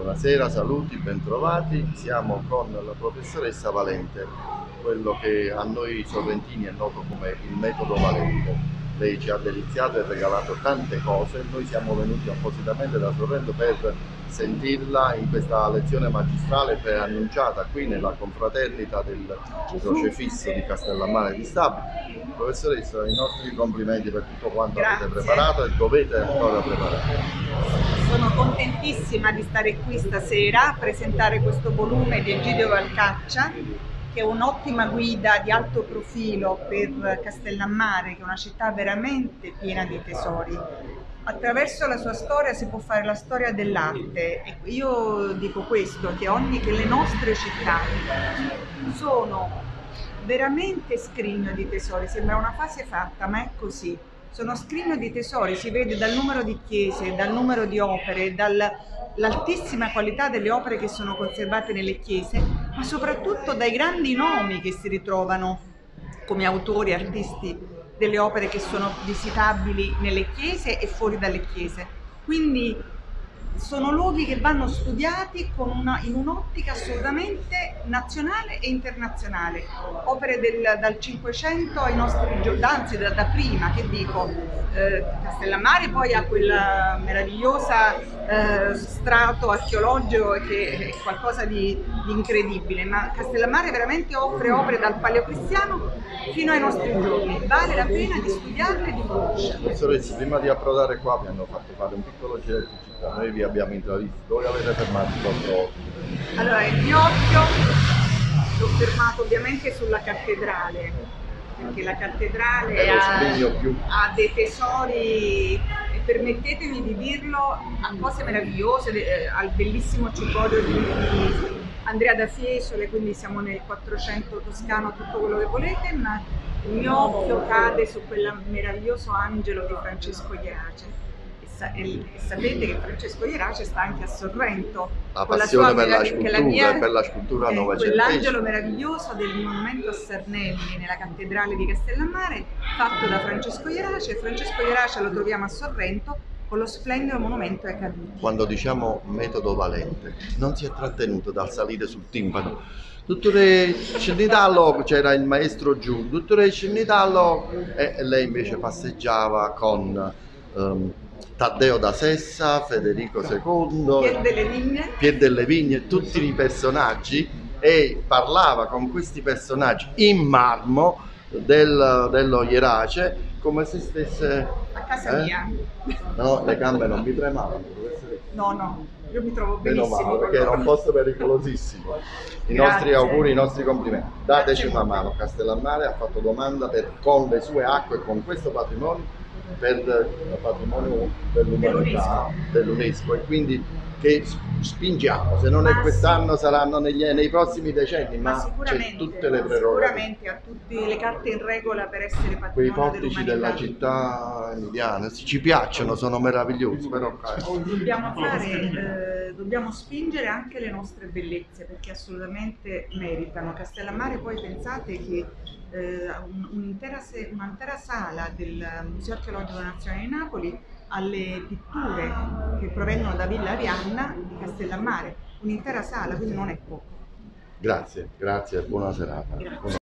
Buonasera, saluti, bentrovati. Siamo con la professoressa Valente, quello che a noi sorrentini è noto come il metodo Valente. Lei ci ha deliziato e regalato tante cose. Noi siamo venuti appositamente da Sorrento per sentirla in questa lezione magistrale preannunciata qui nella confraternita del Crocefisso di Castellammare di Stabia. Professoressa, i nostri complimenti per tutto quanto avete preparato e dovete ancora preparare. Sono contentissima di stare qui stasera a presentare questo volume di Egidio Valcaccia, che è un'ottima guida di alto profilo per Castellammare, che è una città veramente piena di tesori. Attraverso la sua storia si può fare la storia dell'arte, e io dico questo, che le nostre città sono veramente scrigno di tesori. Sembra una frase fatta, ma è così. Sono scrigno di tesori, si vede dal numero di chiese, dal numero di opere, dall'altissima qualità delle opere che sono conservate nelle chiese, ma soprattutto dai grandi nomi che si ritrovano come autori, artisti delle opere che sono visitabili nelle chiese e fuori dalle chiese. Quindi sono luoghi che vanno studiati in un'ottica assolutamente nazionale e internazionale. Opere dal Cinquecento ai nostri giorni, anzi da prima, che dico. Castellammare poi ha quella meravigliosa strato archeologico che è qualcosa di incredibile, ma Castellammare veramente offre opere dal Paleocristiano fino ai nostri giorni. Vale la pena di studiarle e di conoscerle. Professoressa, prima di approdare qua mi hanno fatto fare un piccolo giretto in città. Noi vi abbiamo intravisto. Dove avete fermato il vostro occhio? Allora, il mio occhio l'ho fermato ovviamente sulla cattedrale, perché la cattedrale ha dei tesori, e permettetemi di dirlo, ha cose meravigliose, ha il bellissimo ciborio di Andrea da Fiesole, quindi siamo nel 400 toscano, tutto quello che volete, ma il mio occhio cade su quel meraviglioso angelo di Francesco Ierace. E sapete che Francesco Ierace sta anche a Sorrento. La passione per la scultura, per la scultura novecentesca. Quell'angelo meraviglioso del monumento a Sarnelli nella cattedrale di Castellammare, fatto da Francesco Ierace. Francesco Ierace lo troviamo a Sorrento con lo splendido monumento ai caduti. Quando diciamo metodo Valente, non si è trattenuto dal salire sul timpano. Dottore Cenitallo, c'era il maestro giù, dottore Cenitallo, e lei invece passeggiava con Taddeo da Sessa, Federico II, Pier delle Vigne, tutti i personaggi, e parlava con questi personaggi in marmo dello Ierace come se stesse a casa mia. No, le gambe non mi tremavano. No, io mi trovo benissimo. Meno male, perché era un posto pericolosissimo. I nostri auguri, i nostri complimenti. Dateci una mano. Castellammare ha fatto domanda con le sue acque e con questo patrimonio per il patrimonio dell'umanità, dell'UNESCO, e quindi che spingiamo, se non è quest'anno saranno nei prossimi decenni, ma c'è tutte le prerogative. Sicuramente ha tutte le carte in regola per essere patrimonio quei portici della città emiliana ci piacciono, sono meravigliosi, però dobbiamo spingere anche le nostre bellezze, perché assolutamente meritano. Castellammare, poi pensate che un'intera sala del Museo Archeologico Nazionale di Napoli alle pitture che provengono da Villa Arianna di Castellammare, un'intera sala, quindi non è poco. Grazie, buona serata. Grazie.